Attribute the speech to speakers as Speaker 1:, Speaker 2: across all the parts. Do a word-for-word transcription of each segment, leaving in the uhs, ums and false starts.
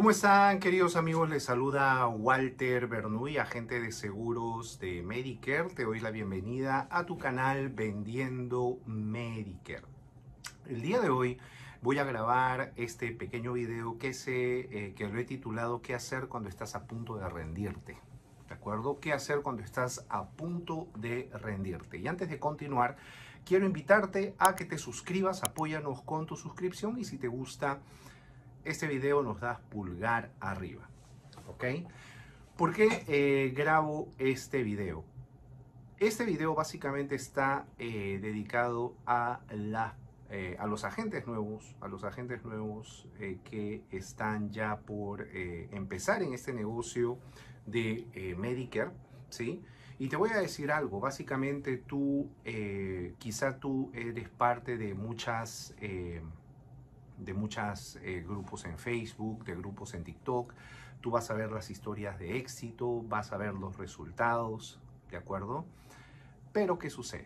Speaker 1: ¿Cómo están, queridos amigos? Les saluda Walter Bernuy, agente de seguros de Medicare. Te doy la bienvenida a tu canal Vendiendo Medicare. El día de hoy voy a grabar este pequeño video que, se, eh, que lo he titulado ¿Qué hacer cuando estás a punto de rendirte? ¿De acuerdo? ¿Qué hacer cuando estás a punto de rendirte? Y antes de continuar, quiero invitarte a que te suscribas, apóyanos con tu suscripción y si te gusta este video nos das pulgar arriba, ¿ok? ¿Por qué eh, grabo este video? Este video básicamente está eh, dedicado a, la, eh, a los agentes nuevos, a los agentes nuevos eh, que están ya por eh, empezar en este negocio de eh, Medicare, ¿sí? Y te voy a decir algo, básicamente tú, eh, quizá tú eres parte de muchas... Eh, de muchos eh, grupos en Facebook, de grupos en TikTok. Tú vas a ver las historias de éxito, vas a ver los resultados, ¿de acuerdo? Pero ¿qué sucede?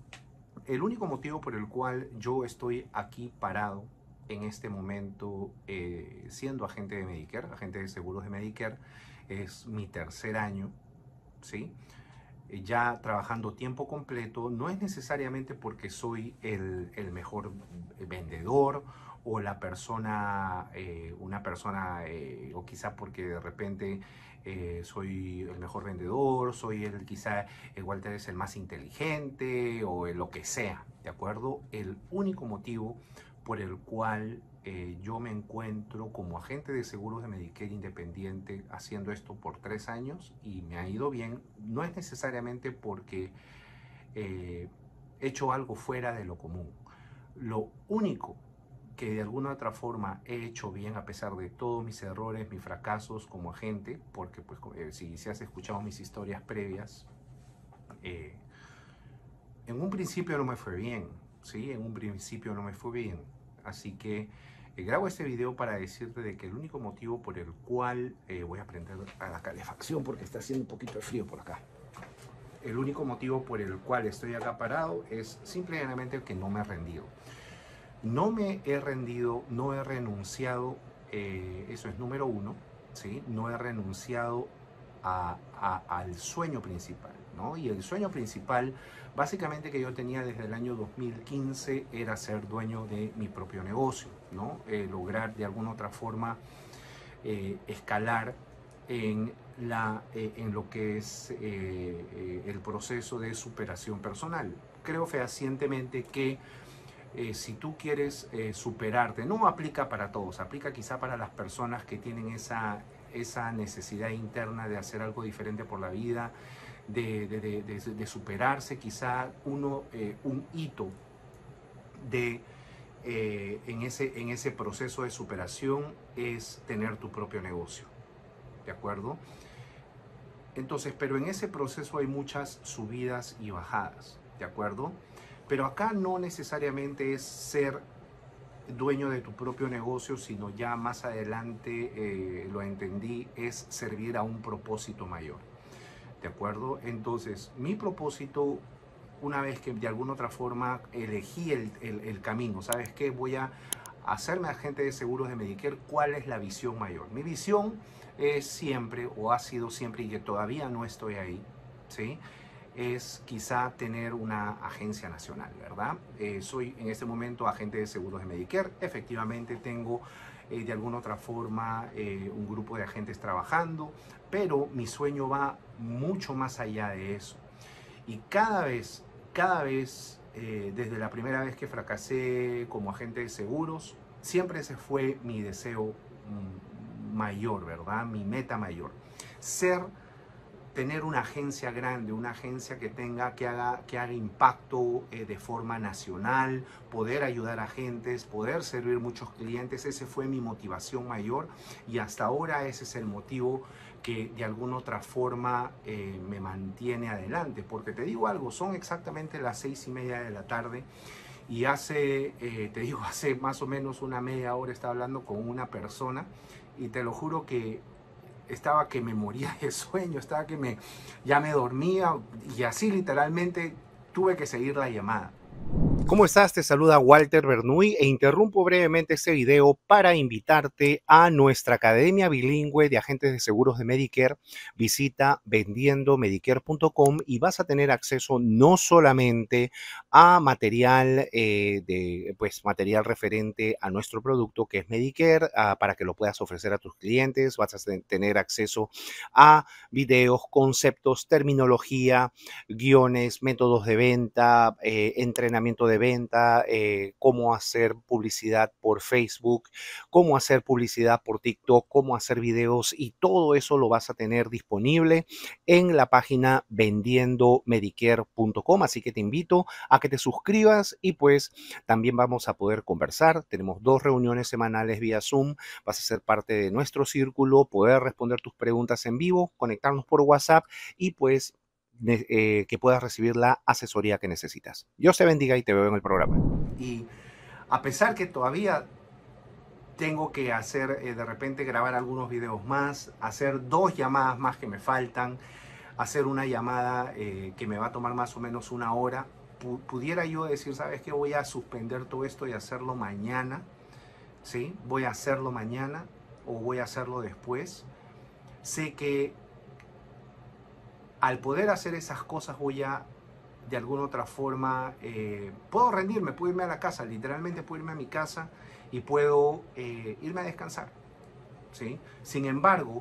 Speaker 1: El único motivo por el cual yo estoy aquí parado en este momento eh, siendo agente de Medicare, agente de seguros de Medicare, es mi tercer año, ¿sí? Ya trabajando tiempo completo, no es necesariamente porque soy el, el mejor vendedor o la persona, eh, una persona, eh, o quizá porque de repente eh, soy el mejor vendedor, soy el, quizá el Walter es el más inteligente o el lo que sea, ¿de acuerdo? El único motivo por el cual eh, yo me encuentro como agente de seguros de Medicare independiente haciendo esto por tres años y me ha ido bien, no es necesariamente porque eh, he hecho algo fuera de lo común. Lo único que de alguna u otra forma he hecho bien a pesar de todos mis errores, mis fracasos como agente, porque pues eh, si, si has escuchado mis historias previas, eh, en un principio no me fue bien, ¿sí? En un principio no me fue bien. Así que eh, grabo este video para decirte de que el único motivo por el cual eh, voy a prender a la calefacción porque está haciendo un poquito de frío por acá. El único motivo por el cual estoy acá parado es simplemente que no me he rendido. No me he rendido, no he renunciado, eh, eso es número uno, ¿sí? No he renunciado a, a, al sueño principal, ¿no? Y el sueño principal, básicamente que yo tenía desde el año dos mil quince, era ser dueño de mi propio negocio, ¿no? Eh, lograr de alguna otra forma eh, escalar en, la, eh, en lo que es eh, eh, el proceso de superación personal. Creo fehacientemente que Eh, si tú quieres eh, superarte, no aplica para todos, aplica quizá para las personas que tienen esa, esa necesidad interna de hacer algo diferente por la vida, de, de, de, de, de superarse, quizá uno, eh, un hito de, eh, en, ese, en ese proceso de superación es tener tu propio negocio, ¿de acuerdo? Entonces, pero en ese proceso hay muchas subidas y bajadas, ¿de acuerdo? Pero acá no necesariamente es ser dueño de tu propio negocio, sino ya más adelante eh, lo entendí, es servir a un propósito mayor. ¿De acuerdo? Entonces, mi propósito, una vez que de alguna otra forma elegí el, el, el camino, ¿sabes qué? Voy a hacerme agente de seguros de Medicare, ¿cuál es la visión mayor? Mi visión es siempre, o ha sido siempre, y que todavía no estoy ahí, ¿sí? Es quizá tener una agencia nacional, ¿verdad? Eh, soy en este momento agente de seguros de Medicare. Efectivamente tengo eh, de alguna otra forma eh, un grupo de agentes trabajando, pero mi sueño va mucho más allá de eso. Y cada vez, cada vez, eh, desde la primera vez que fracasé como agente de seguros, siempre ese fue mi deseo mm, mayor, ¿verdad? Mi meta mayor. Ser tener una agencia grande, una agencia que tenga, que haga, que haga impacto eh, de forma nacional, poder ayudar a agentes, poder servir muchos clientes, ese fue mi motivación mayor y hasta ahora ese es el motivo que de alguna otra forma eh, me mantiene adelante, porque te digo algo, son exactamente las seis y media de la tarde y hace, eh, te digo, hace más o menos una media hora estaba hablando con una persona y te lo juro que estaba que me moría de sueño, estaba que me, ya me dormía y así literalmente tuve que seguir la llamada. ¿Cómo estás? Te saluda Walter Bernuy e interrumpo brevemente este video para invitarte a nuestra Academia Bilingüe de Agentes de Seguros de Medicare. Visita vendiendo medicare punto com y vas a tener acceso no solamente a material, eh, de, pues, material referente a nuestro producto que es Medicare, uh, para que lo puedas ofrecer a tus clientes. Vas a tener acceso a videos, conceptos, terminología, guiones, métodos de venta, eh, entrenamiento de venta, eh, cómo hacer publicidad por Facebook, cómo hacer publicidad por TikTok, cómo hacer videos, y todo eso lo vas a tener disponible en la página vendiendo medicare punto com. Así que te invito a que te suscribas y pues también vamos a poder conversar. Tenemos dos reuniones semanales vía Zoom. Vas a ser parte de nuestro círculo, poder responder tus preguntas en vivo, conectarnos por WhatsApp y pues De, eh, que puedas recibir la asesoría que necesitas. Dios te bendiga y te veo en el programa. Y a pesar que todavía tengo que hacer, eh, de repente grabar algunos videos más, hacer dos llamadas más que me faltan, hacer una llamada eh, que me va a tomar más o menos una hora, pu pudiera yo decir, ¿sabes qué? Voy a suspender todo esto y hacerlo mañana, ¿sí? Voy a hacerlo mañana o voy a hacerlo después. Sé que al poder hacer esas cosas voy a, de alguna otra forma, eh, puedo rendirme, puedo irme a la casa, literalmente puedo irme a mi casa y puedo eh, irme a descansar, ¿sí? Sin embargo,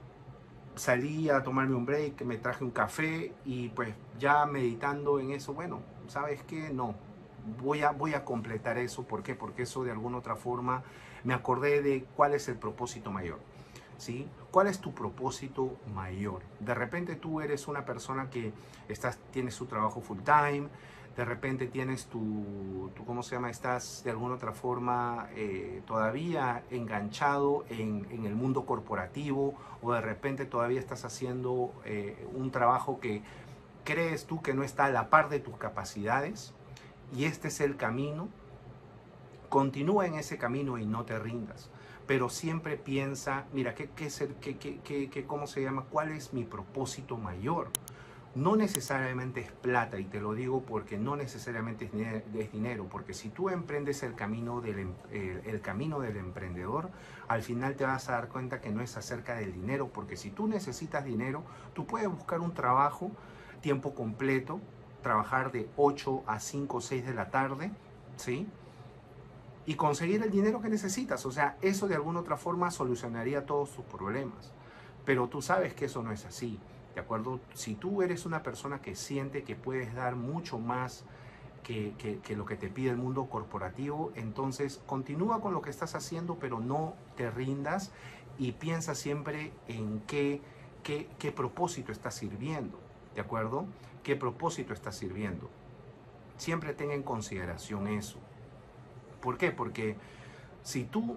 Speaker 1: salí a tomarme un break, me traje un café y pues ya meditando en eso, bueno, ¿sabes qué? No, voy a, voy a completar eso. ¿Por qué? Porque eso de alguna otra forma me acordé de cuál es el propósito mayor. ¿Sí? ¿Cuál es tu propósito mayor? De repente tú eres una persona que estás, tienes tu trabajo full time, de repente tienes tu, tu ¿cómo se llama? Estás de alguna otra forma eh, todavía enganchado en, en el mundo corporativo, o de repente todavía estás haciendo eh, un trabajo que crees tú que no está a la par de tus capacidades, y este es el camino. Continúa en ese camino y no te rindas. Pero siempre piensa, mira, ¿qué, qué, qué, qué, qué, qué, ¿cómo se llama? ¿Cuál es mi propósito mayor? No necesariamente es plata, y te lo digo porque no necesariamente es dinero, porque si tú emprendes el camino del, el, el camino del emprendedor, al final te vas a dar cuenta que no es acerca del dinero, porque si tú necesitas dinero, tú puedes buscar un trabajo tiempo completo, trabajar de ocho a cinco o seis de la tarde, ¿sí? Y conseguir el dinero que necesitas. O sea, eso de alguna otra forma solucionaría todos tus problemas. Pero tú sabes que eso no es así, ¿de acuerdo? Si tú eres una persona que siente que puedes dar mucho más que, que, que lo que te pide el mundo corporativo, entonces continúa con lo que estás haciendo, pero no te rindas, y piensa siempre en qué, qué, qué propósito estás sirviendo, ¿de acuerdo? ¿Qué propósito estás sirviendo? Siempre tenga en consideración eso. ¿Por qué? Porque si tú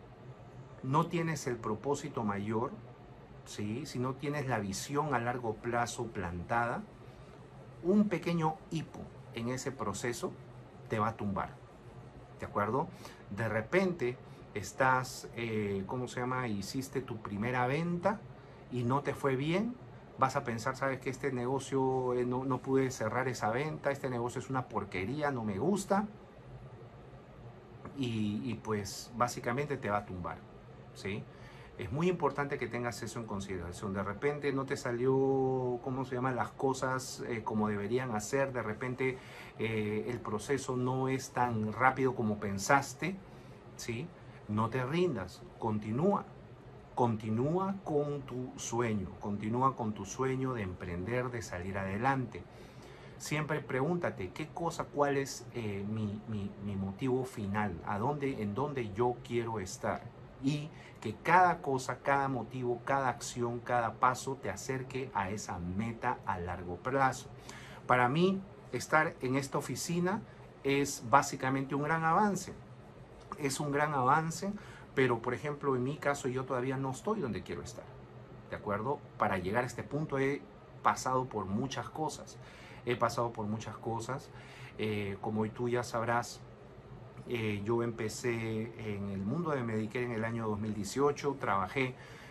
Speaker 1: no tienes el propósito mayor, ¿sí? Si no tienes la visión a largo plazo plantada, un pequeño hipo en ese proceso te va a tumbar, ¿de acuerdo? De repente estás, eh, ¿cómo se llama? Hiciste tu primera venta y no te fue bien. Vas a pensar, ¿sabes qué? Este negocio, eh, no, no pude cerrar esa venta, este negocio es una porquería, no me gusta. Y, y pues básicamente te va a tumbar, ¿sí? Es muy importante que tengas eso en consideración. De repente no te salió, ¿cómo se llaman? Las cosas eh, como deberían hacer. De repente eh, el proceso no es tan rápido como pensaste, ¿sí? No te rindas, continúa. Continúa con tu sueño, continúa con tu sueño de emprender, de salir adelante. Siempre pregúntate qué cosa, cuál es eh, mi, mi, mi motivo final, a dónde, en dónde yo quiero estar, y que cada cosa, cada motivo, cada acción, cada paso te acerque a esa meta a largo plazo. Para mí, estar en esta oficina es básicamente un gran avance. Es un gran avance, pero por ejemplo, en mi caso, yo todavía no estoy donde quiero estar, ¿de acuerdo? Para llegar a este punto he pasado por muchas cosas. He pasado por muchas cosas. Eh, como tú ya sabrás, eh, yo empecé en el mundo de Medicare en el año dos mil dieciocho. Trabajé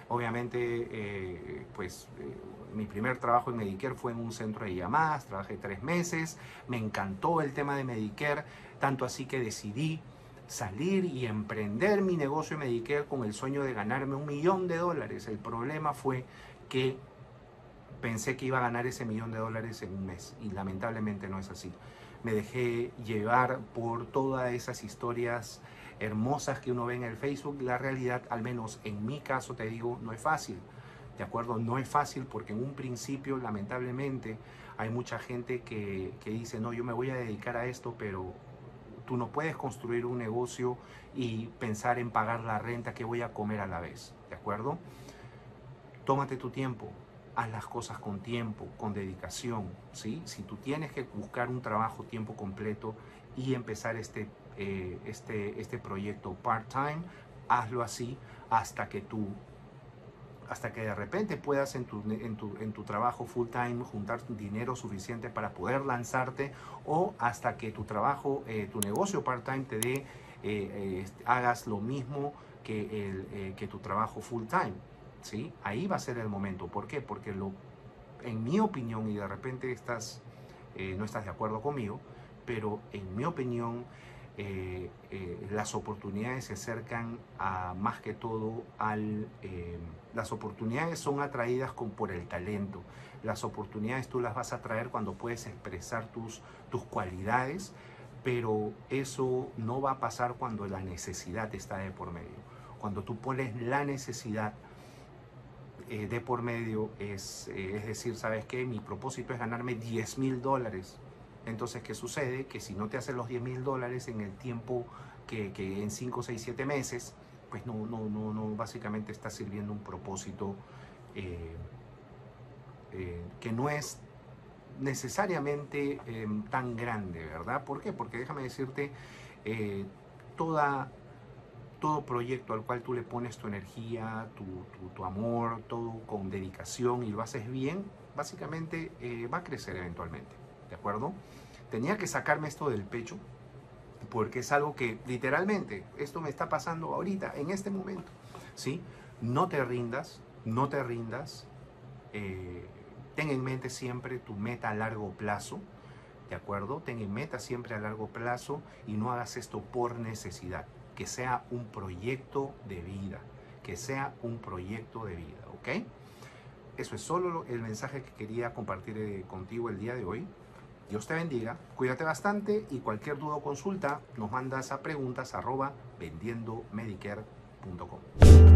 Speaker 1: Obviamente, eh, pues eh, mi primer trabajo en Medicare fue en un centro de llamadas, trabajé tres meses, me encantó el tema de Medicare, tanto así que decidí salir y emprender mi negocio de Medicare con el sueño de ganarme un millón de dólares. El problema fue que pensé que iba a ganar ese millón de dólares en un mes y lamentablemente no es así. Me dejé llevar por todas esas historias hermosas que uno ve en el Facebook. La realidad, al menos en mi caso, te digo, no es fácil. ¿De acuerdo? No es fácil porque en un principio, lamentablemente, hay mucha gente que, que dice, no, yo me voy a dedicar a esto, pero tú no puedes construir un negocio y pensar en pagar la renta que voy a comer a la vez. ¿De acuerdo? Tómate tu tiempo. Haz las cosas con tiempo, con dedicación, ¿sí? Si tú tienes que buscar un trabajo tiempo completo y empezar este, eh, este, este proyecto part-time, hazlo así hasta que tú, hasta que de repente puedas en tu, en tu, en tu trabajo full-time juntar dinero suficiente para poder lanzarte, o hasta que tu trabajo, eh, tu negocio part-time te dé, eh, eh, hagas lo mismo que, el, eh, que tu trabajo full-time. ¿Sí? Ahí va a ser el momento. ¿Por qué? Porque lo, en mi opinión, y de repente estás, eh, no estás de acuerdo conmigo, pero en mi opinión, eh, eh, las oportunidades se acercan a, más que todo al... Eh, las oportunidades son atraídas con, por el talento. Las oportunidades tú las vas a traer cuando puedes expresar tus, tus cualidades, pero eso no va a pasar cuando la necesidad está de por medio. Cuando tú pones la necesidad Eh, de por medio, es, eh, es decir, ¿sabes qué? Mi propósito es ganarme diez mil dólares. Entonces, ¿qué sucede? Que si no te hacen los diez mil dólares en el tiempo que, que en cinco, seis, siete meses, pues no, no, no, no, básicamente está sirviendo un propósito eh, eh, que no es necesariamente eh, tan grande, ¿verdad? ¿Por qué? Porque déjame decirte, eh, toda... todo proyecto al cual tú le pones tu energía, tu, tu, tu amor, todo con dedicación y lo haces bien, básicamente eh, va a crecer eventualmente, ¿de acuerdo? Tenía que sacarme esto del pecho porque es algo que literalmente, esto me está pasando ahorita, en este momento, ¿sí? No te rindas, no te rindas, eh, ten en mente siempre tu meta a largo plazo, ¿de acuerdo? Ten en meta siempre a largo plazo y no hagas esto por necesidad. Que sea un proyecto de vida, que sea un proyecto de vida, ¿ok? Eso es solo el mensaje que quería compartir eh, contigo el día de hoy. Dios te bendiga, cuídate bastante y cualquier duda o consulta nos mandas a preguntas arroba vendiendo medicare punto com.